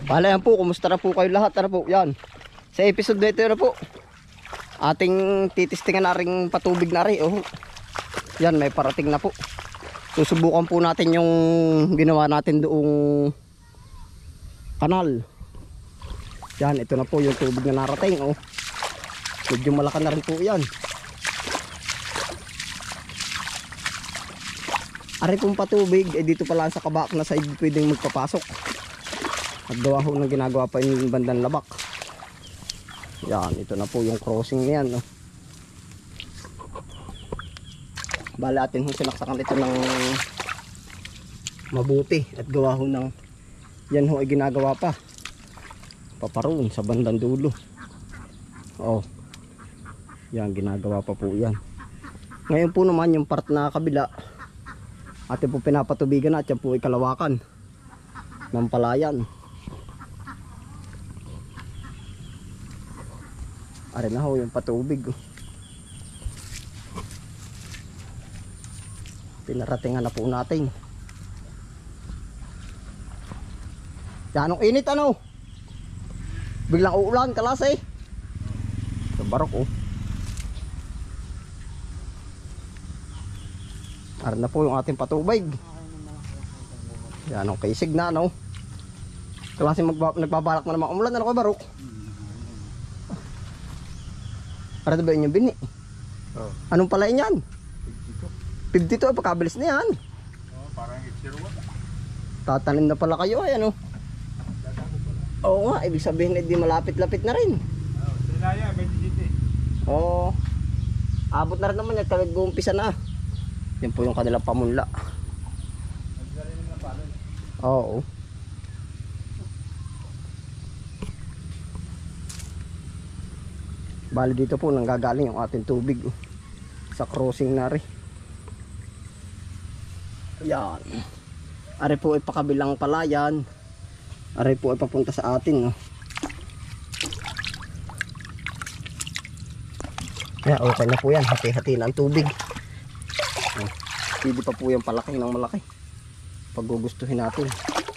Bala yan po, kumusta na po kayo lahat? Ano po, yan. Sa episode na ito na po, ating titistingan na rin patubig na rin. Oh. Yan, may parating na po. Susubukan po natin yung ginawa natin doong kanal. Yan, ito na po yung tubig na narating. Oh. Medyo malaki na rin po yan. Ari pong patubig, dito pala sa kabak na side pwedeng magpapasok. At gawa ho ng ginagawa pa yung bandang labak. Yan, ito na po yung crossing niyan. No? Bali atin ho sinaksakan ito ng mabuti. At gawa ho ng, yan ho ay ginagawa pa. Paparoon sa bandang dulo. Oh, yan, ginagawa pa po yan. Ngayon po naman yung part na kabila, atin po pinapatubigan at yan po ay kalawakan ng palayan. Ari na ho yung patubig. Pinaratingan na po natin. Yan ang init ano. Biglang uulan kalas eh. Sa barok oh. Ari na po yung ating patubig. Yan ang kaisig na no. Klase nagbabalak na naman umulan. Ano ko barok? Para ba yung bini? Oh. Anong pala yan? 52 pagkabilis na yan. Oh, parang itziruwa. Tatanim na pala kayo ay ano? Oo nga, ibig sabihin hindi malapit-lapit na rin. Oh, Sinaya, 27. Oo. Abot na rin naman yan, kag-uumpisa na. Yan po yung kanilang pamunla. Nagdalhin na pala. Oo. Bali dito po nanggagaling yung ating tubig sa crossing na rin. Yan. Ari po ay pakabilang palayan. Ari po ay papunta sa atin. No? Kaya okay na po yan. Hati-hati na ang tubig. Pwede pa po yung palaki ng malaki. Pag gugustuhin natin.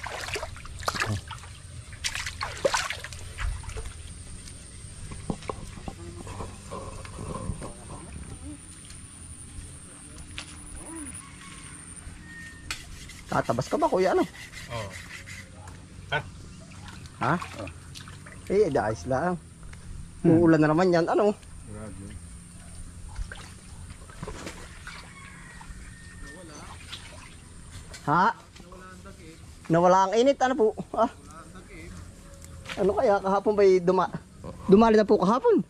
Tatabas ka ba kuya ano? Oh. Ha? Oh. Eh, daayos lang. Uulan na naman yan ano? Grabe. Ha? Nawala ang init ano po? Ah. Ano kaya kahapon ba'y dumali na po kahapon?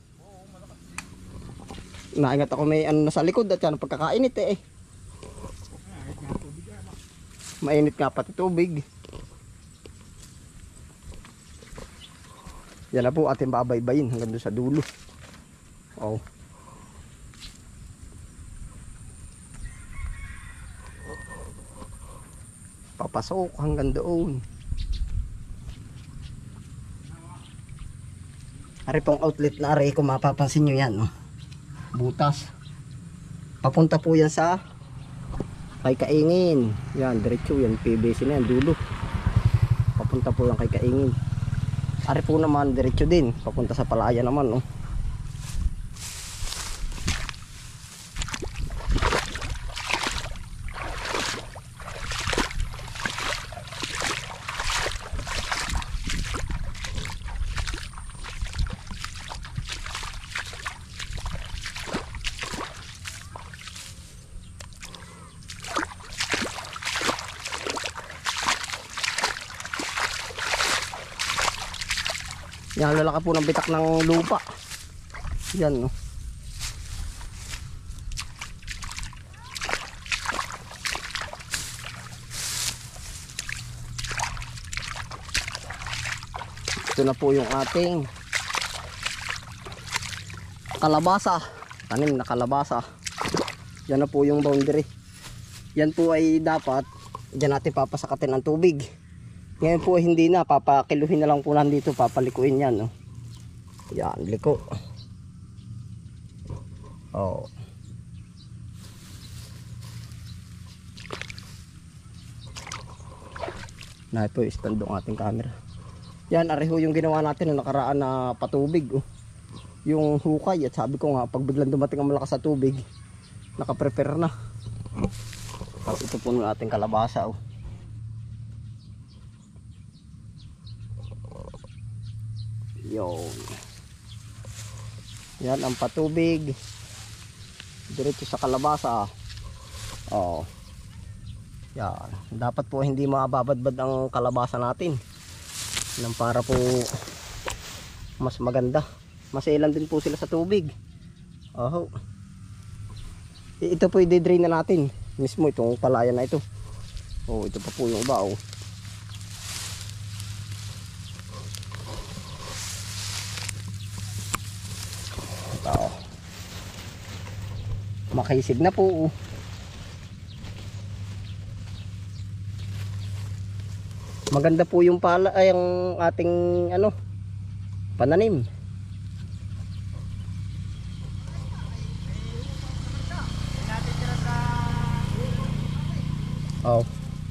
Naingat ako may ano nasa likod at yan pagkakainit eh. Mainit nga pati tubig. Yan na po ating babaybayin hanggang doon sa dulo. Oh. Papasok hanggang doon. Ari pong outlet na ari kung mapapansin nyo yan. Oh. Butas. Papunta po yan sa kay Kaingin. Yan, diretso yan. PVC na yan, dulo. Papunta po yan kay Kaingin. Ari po naman, diretso din. Papunta sa Palaya naman, no. Yan, lalaki po ng bitak ng lupa. Yan, no. Ito na po yung ating kalabasa. Tanim na kalabasa. Yan na po yung boundary. Yan po ay dapat diyan natin papasakatin ang tubig. Ngayon po hindi na, papakiluhin na lang po nandito, papalikuin yan. No? Yan, liko. Oh. Na ito, stand ng ating camera. Yan, areho yung ginawa natin na nakaraan na patubig. Oh. Yung hukay at sabi ko nga pag biglang dumating ang malakas sa tubig, nakaprepare na. Tapos ito po natin kalabasa. Oh. Yun. Yan ang patubig. Diretso sa kalabasa. Oh. Yan. Dapat po hindi mababadbad ang kalabasa natin. Nang para po mas maganda. Masailan din po sila sa tubig. Oh. Ito po i-drain na natin. Mismo itong palayan na ito. Oh, ito pa po yung iba. Oh. Ito. Makaisig na po. Maganda po yung pala ay ang ating ano pananim. Oh.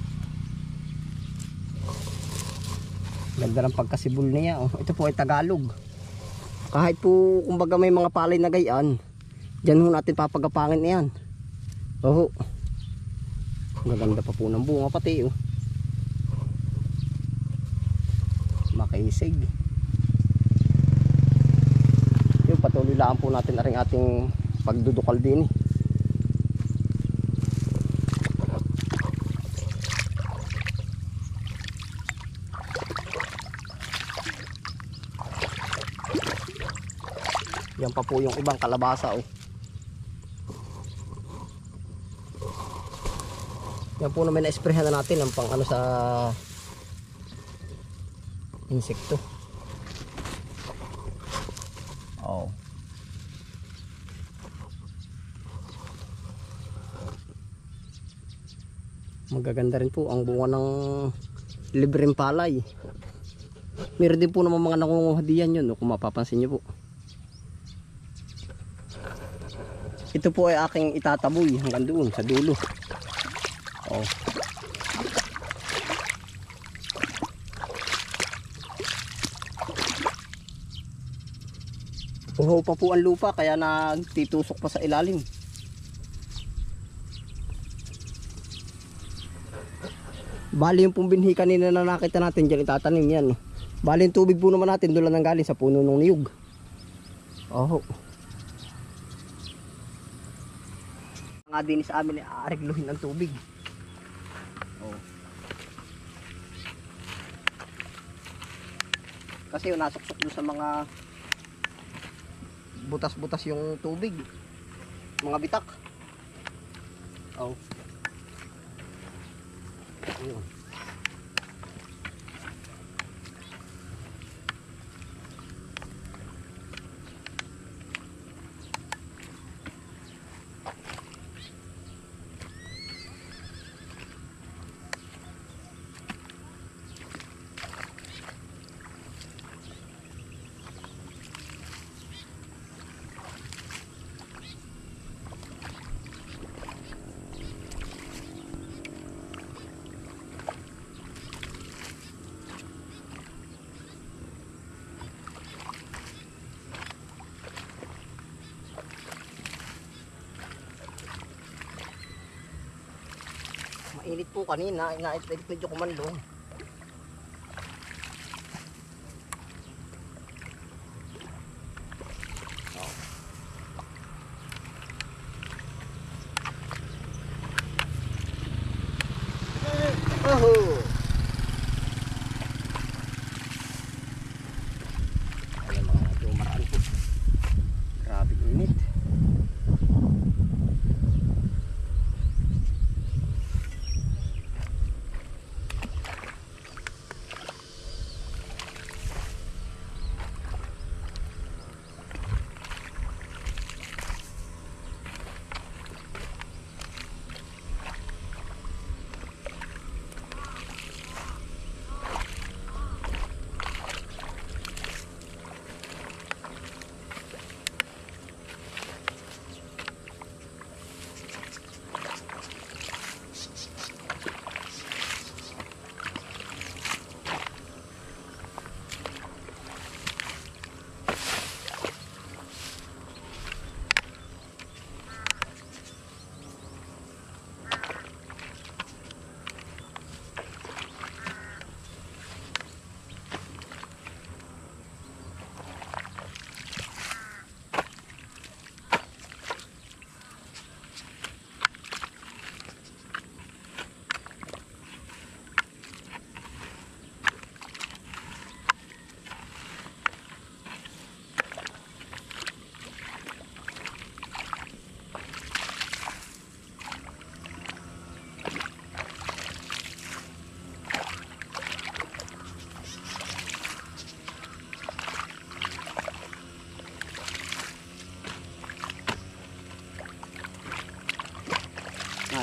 Ganda ng pagkasibol niya. Oh. Ito po ay Tagalog. Kahit po kumbaga may mga palay na gayaan, diyan ho natin papagapangin niyan. Oh. Maganda pa po ng bunga pati oh. Makaisig. Yung patuloy lang po natin na rin ating pagdudukal din. Yan pa po yung ibang kalabasa. Oh. Yan po naman na-sprayhan na natin ang pang ano sa insekto. Oh. Magaganda rin po ang bunga ng libreng palay. Meron din po naman mga nakunguha diyan yun, no, kung mapapansin nyo po. Ito po ay aking itataboy hanggang doon sa dulo. Oh. Uho pa po ang lupa kaya nagtitusok pa sa ilalim. Bali yung pong binhi kanina na nakita natin dyan itatanim yan. Bali yung tubig po naman natin doon lang galing sa puno ng niyog. Oh. Nga din sa amin aarigluhin ng tubig. Oh. Kasi yung nasuksok doon sa mga butas-butas yung tubig, mga bitak. Oh. Ayun. Mainit po kanina, inait-inait medyo kumandong. Oh. Ayan mga dumaraan po. Grabe init.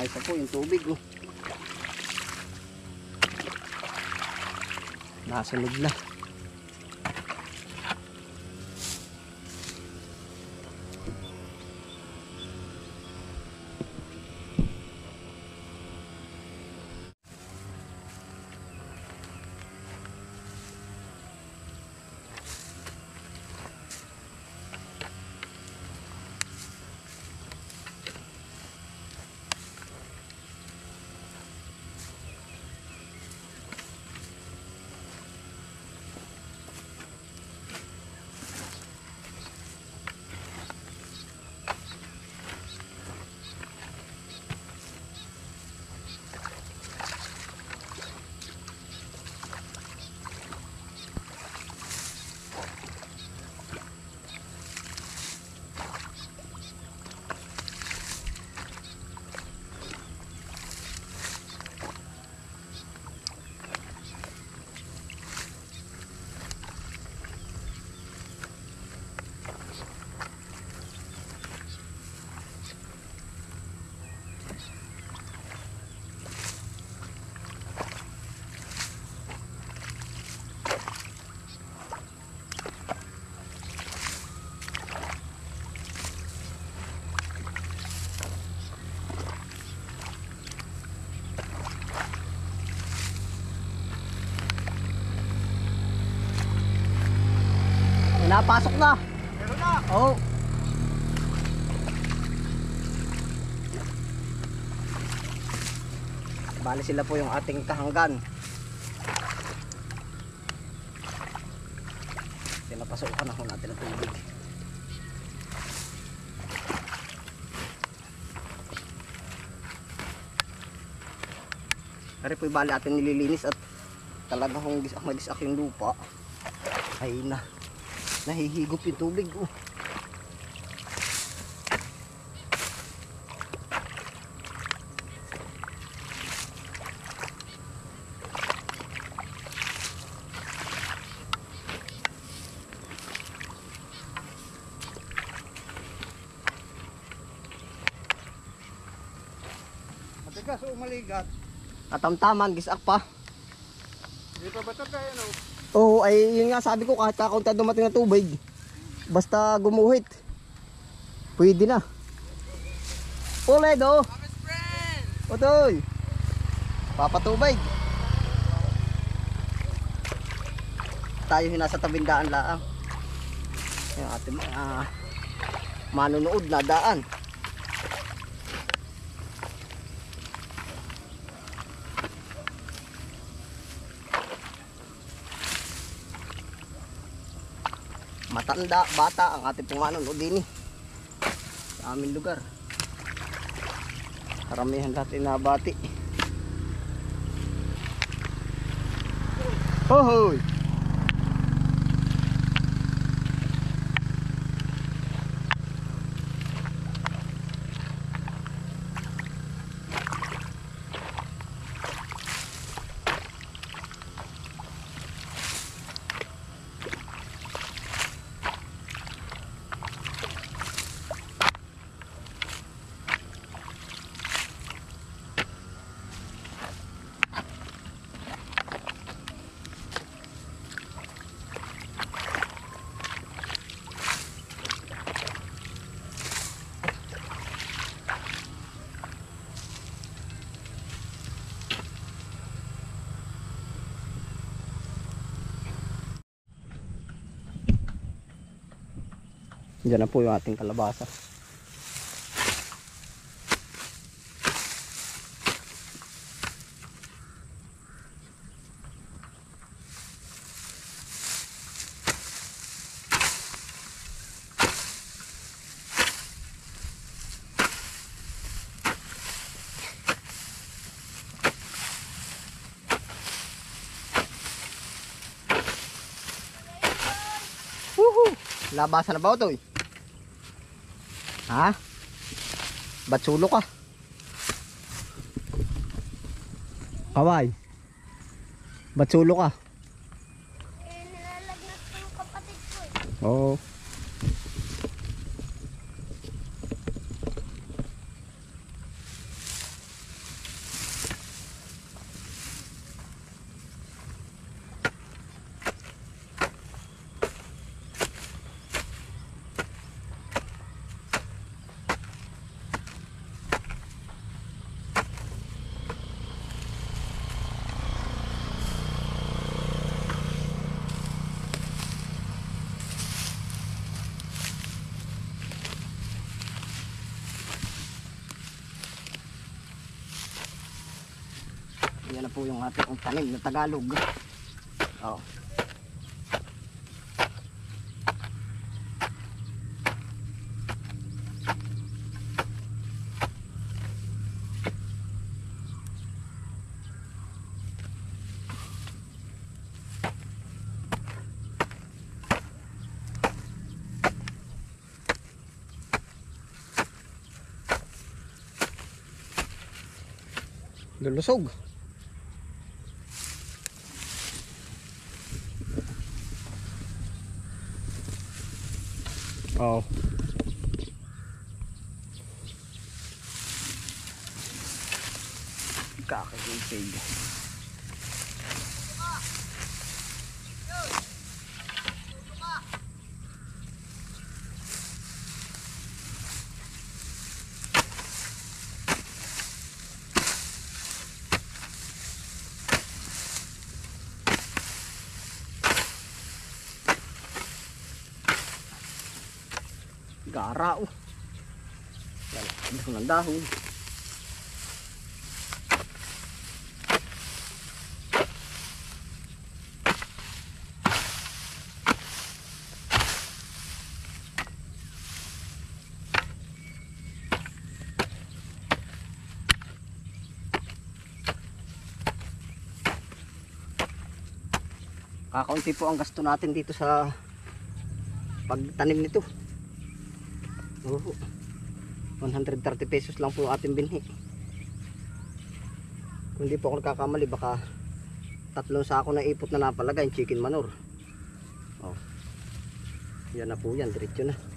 Ayos na po yung tubig. Oh. Nasunod na. Napasok na. Meron na! Oo. Oh. Bali sila po yung ating kahanggan. Pinapasukan ako natin ng tubig. Pero po bali atin nililinis at talagang kung magisak yung lupa ay nahihigop yung tubig. Oh. Matigas o maligat? Katamtaman, gisak pa. Hindi pa batat tayo, no? Oo, ay yun nga sabi ko, kahit kakaunti dumating na tubig, basta gumuhit, pwede na. Uledo! Otoy! Papatubig! Tayo yung nasa tabindaan laang. Yung ating manunood na daan. Matanda, bata ang ating pong manunood din sa aming lugar. Karamihan natin nabati. Hohoy! Diyan na po yung ating kalabasa. Woohoo! Labasa na ba ito eh? Ha? Ba't sulo ka? Kaway? Ba't sulo ka? Nilalagnat ko yung kapatid ko eh. Oo. Yan na po yung ating tanim na Tagalog. Oh. Lulusog. Oh. Kakakisig. Gara oh. Lalaki ng dahon. Kakaunti po ang gasto natin dito sa pagtanim nito. Oh, 130 pesos lang po ating binhi. Kung di po ako nagkakamali, baka 3 sako na ipot na napalagay, chicken manure. Oh. Yan na po yan, diretso na.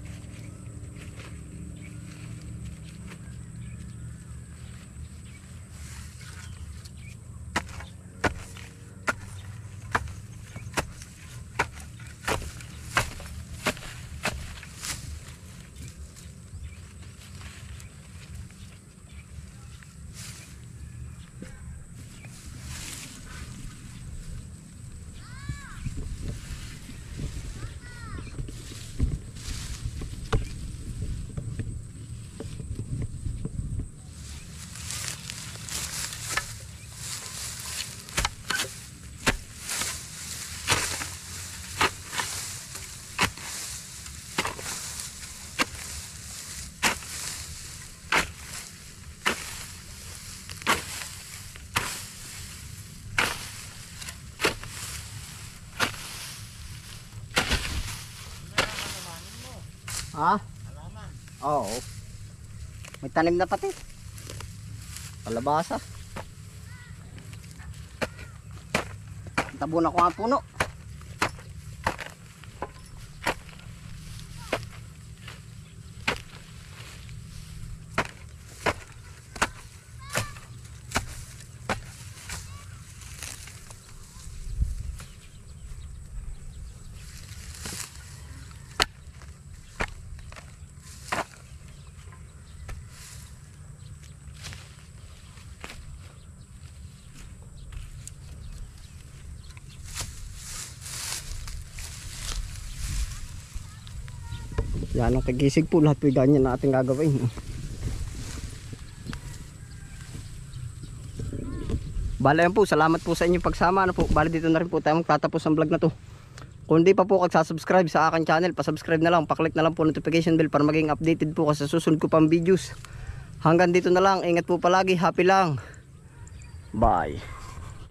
Ha? Halaman. Oo. May tanim na pati. Kalabasa. Tabunan ko ang puno. Yan ang kagisig po, lahat po ganyan na ating gagawin. Bale yan po, salamat po sa inyong pagsama. Ano po, bale dito na rin po tayo magtatapos ang vlog na to. Kung di pa po kagsasubscribe sa aking channel, pasubscribe na lang, paklik na lang po notification bell para maging updated po sa susunod ko pang videos. Hanggang dito na lang, ingat po palagi, happy lang. Bye.